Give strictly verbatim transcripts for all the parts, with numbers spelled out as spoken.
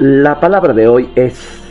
La palabra de hoy es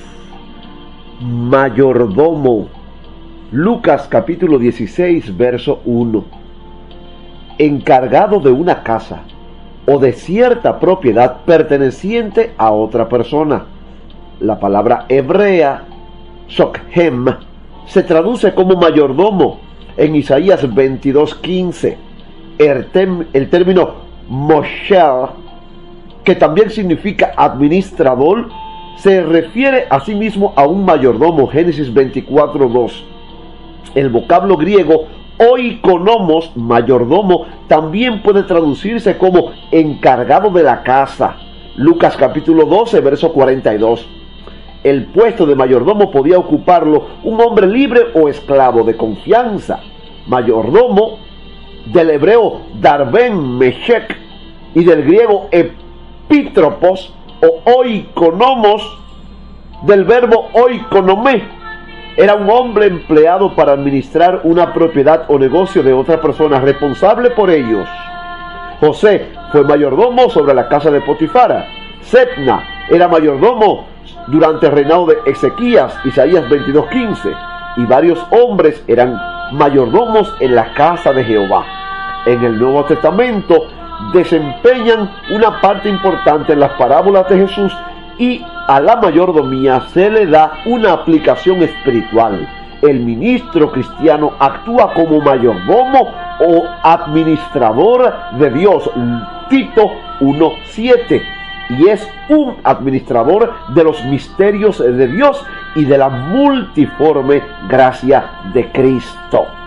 mayordomo. Lucas capítulo dieciséis, verso uno. Encargado de una casa o de cierta propiedad perteneciente a otra persona. La palabra hebrea, shokhem, se traduce como mayordomo en Isaías veintidós quince. El, tem, el término moshel, que también significa administrador, se refiere a sí mismo a un mayordomo. Génesis veinticuatro dos. El vocablo griego oikonomos, mayordomo, también puede traducirse como encargado de la casa. Lucas capítulo doce, verso cuarenta y dos. El puesto de mayordomo podía ocuparlo un hombre libre o esclavo de confianza. Mayordomo, del hebreo darben meshek y del griego epítropos o oikonomos, del verbo oikonomé, era un hombre empleado para administrar una propiedad o negocio de otra persona, responsable por ellos. José fue mayordomo sobre la casa de Potifara. Setna era mayordomo durante el reinado de Ezequías, Isaías veintidós quince, y varios hombres eran mayordomos en la casa de Jehová. En el Nuevo Testamento desempeñan una parte importante en las parábolas de Jesús, y a la mayordomía se le da una aplicación espiritual. El ministro cristiano actúa como mayordomo o administrador de Dios, Tito uno siete, y es un administrador de los misterios de Dios y de la multiforme gracia de Cristo.